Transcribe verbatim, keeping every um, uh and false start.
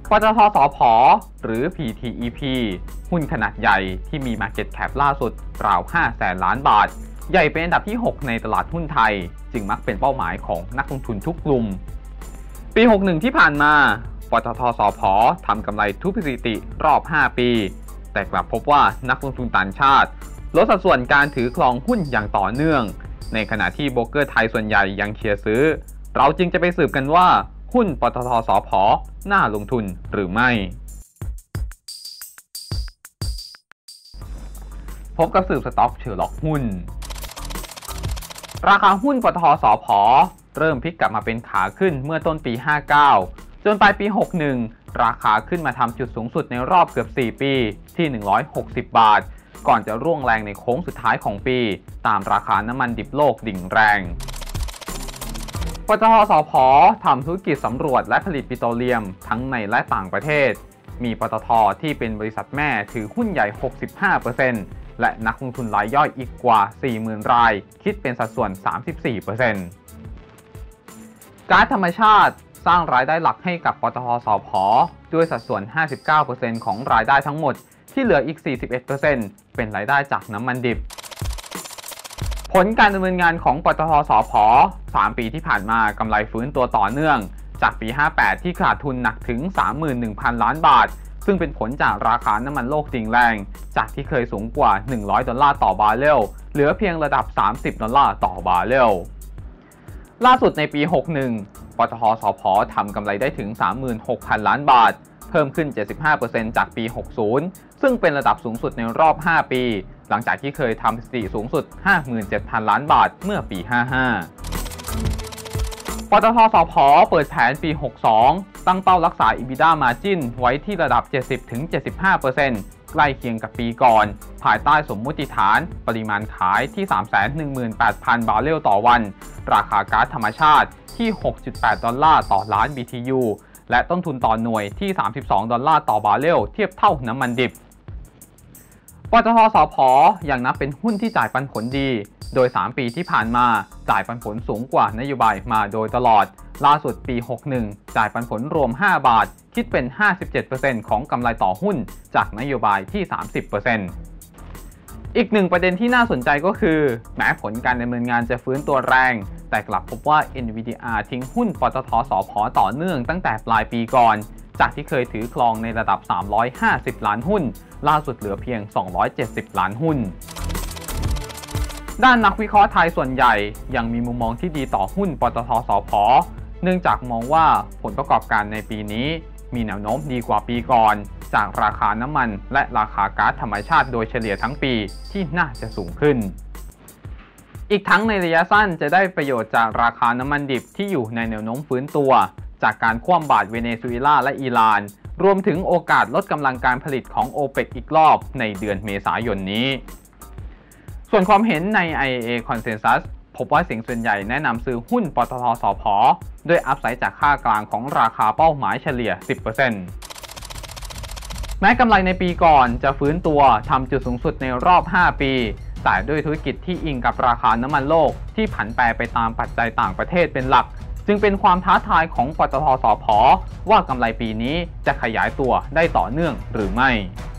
ปตท.สผ.หรือ พี ที อี พี หุ้นขนาดใหญ่ที่มี Market Cap ล่าสุดราวห้าแสนล้านบาทใหญ่เป็นอันดับที่หกในตลาดหุ้นไทยจึงมักเป็นเป้าหมายของนักลงทุนทุกกลุ่มปีหกสิบเอ็ดที่ผ่านมาปตท.สผ.ทำกำไรทุบสถิติรอบห้าปีแต่กลับพบว่านักลงทุนต่างชาติลดสัดส่วนการถือครองหุ้นอย่างต่อเนื่องในขณะที่โบรกเกอร์ไทยส่วนใหญ่ยังเชียร์ซื้อเราจึงจะไปสืบกันว่าหุ้นปตท.สผ.น่าลงทุนหรือไม่พบกับสืบสต็อกเชอร์ล็อกหุ้นราคาหุ้นปตท.สผ.เริ่มพลิกกลับมาเป็นขาขึ้นเมื่อต้นปีห้าเก้าจนปลายปีหกสิบเอ็ดราคาขึ้นมาทำจุดสูงสุดในรอบเกือบสี่ปีที่หนึ่งร้อยหกสิบบาทก่อนจะร่วงแรงในโค้งสุดท้ายของปีตามราคาน้ำมันดิบโลกดิ่งแรงปตท.สผ.ทำธุรกิจสำรวจและผลิตปิโตรเลียมทั้งในและต่างประเทศมีปตท.ที่เป็นบริษัทแม่ถือหุ้นใหญ่ หกสิบห้าเปอร์เซ็นต์ และนักลงทุนรายย่อยอีกกว่า สี่หมื่น รายคิดเป็นสัดส่วน สามสิบสี่เปอร์เซ็นต์ ก๊าซธรรมชาติสร้างรายได้หลักให้กับปตท.สผ.ด้วยสัดส่วน ห้าสิบเก้าเปอร์เซ็นต์ ของรายได้ทั้งหมดที่เหลืออีก สี่สิบเอ็ดเปอร์เซ็นต์ เป็นรายได้จากน้ำมันดิบผลการดำเนินงานของปตท.สผ.สามปีที่ผ่านมากำไรฟื้นตัวต่อเนื่องจากปีห้าแปดที่ขาดทุนหนักถึง สามหมื่นหนึ่งพัน ล้านบาทซึ่งเป็นผลจากราคาน้ำมันโลกดิ่งแรงจากที่เคยสูงกว่าหนึ่งร้อยดอลลาร์ต่อบาร์เรลเหลือเพียงระดับสามสิบดอลลาร์ต่อบาร์เรลล่าสุดในปีหกสิบเอ็ดปตท.สผ.ทำกำไรได้ถึง สามหมื่นหกพัน ล้านบาทเพิ่มขึ้น เจ็ดสิบห้าเปอร์เซ็นต์ จากปีหกสิบซึ่งเป็นระดับสูงสุดในรอบห้าปีหลังจากที่เคยทำสถิติสูงสุด ห้าหมื่นเจ็ดพัน ล้านบาทเมื่อปีห้าสิบห้าปตท.สผ.เปิดแผนปีหกสิบสองตั้งเป้ารักษา EBITDA Margin ไว้ที่ระดับ เจ็ดสิบถึงเจ็ดสิบห้าเปอร์เซ็นต์ ใกล้เคียงกับปีก่อนภายใต้สมมุติฐานปริมาณขายที่ สามแสนหนึ่งหมื่นแปดพัน บาร์เรลต่อวันราคาก๊าซธรรมชาติที่ หกจุดแปด ดอลลาร์ต่อล้าน บี ที ยู และต้นทุนต่อหน่วยที่ สามสิบสอง ดอลลาร์ต่อบาร์เรลเทียบเท่าน้ำมันดิบปตท.สผ.ยังนับเป็นหุ้นที่จ่ายปันผลดีโดยสามปีที่ผ่านมาจ่ายปันผลสูงกว่านโยบายมาโดยตลอดล่าสุดปีหกสิบเอ็ดจ่ายปันผลรวมห้าบาทคิดเป็น ห้าสิบเจ็ดเปอร์เซ็นต์ ของกำไรต่อหุ้นจากนโยบายที่ สามสิบเปอร์เซ็นต์ อีกหนึ่งประเด็นที่น่าสนใจก็คือแม้ผลการดำเนินงานจะฟื้นตัวแรงแต่กลับพบว่า เอ็น วี ดี อาร์ ทิ้งหุ้นปตท.สผ.ต่อเนื่องตั้งแต่ปลายปีก่อนจากที่เคยถือครองในระดับสามร้อยห้าสิบล้านหุ้นล่าสุดเหลือเพียงสองร้อยเจ็ดสิบล้านหุ้นด้านนักวิเคราะห์ไทยส่วนใหญ่ยังมีมุมมองที่ดีต่อหุ้นปตท.สผ.เนื่องจากมองว่าผลประกอบการในปีนี้มีแนวโน้มดีกว่าปีก่อนจากราคาน้ำมันและราคาก๊าซธรรมชาติโดยเฉลี่ยทั้งปีที่น่าจะสูงขึ้นอีกทั้งในระยะสั้นจะได้ประโยชน์จากราคาน้ำมันดิบที่อยู่ในแนวโน้มฟื้นตัวจากการคว่ำบาตรเวเนซุเอลาและอิหร่านรวมถึงโอกาสลดกำลังการผลิตของ โอเปก อีกรอบในเดือนเมษายนนี้ส่วนความเห็นใน ไอ เอ เอ Consensus พบว่าเสียงส่วนใหญ่แนะนำซื้อหุ้นปตท.สผ.ด้วยอัพไซด์จากค่ากลางของราคาเป้าหมายเฉลี่ย สิบเปอร์เซ็นต์ แม้กำไรในปีก่อนจะฟื้นตัวทำจุดสูงสุดในรอบห้าปีแต่ด้วยธุรกิจที่อิงกับราคาน้ำมันโลกที่ผันแปรไปตามปัจจัยต่างประเทศเป็นหลักจึงเป็นความท้าทายของปตท.สผ.ว่ากำไรปีนี้จะขยายตัวได้ต่อเนื่องหรือไม่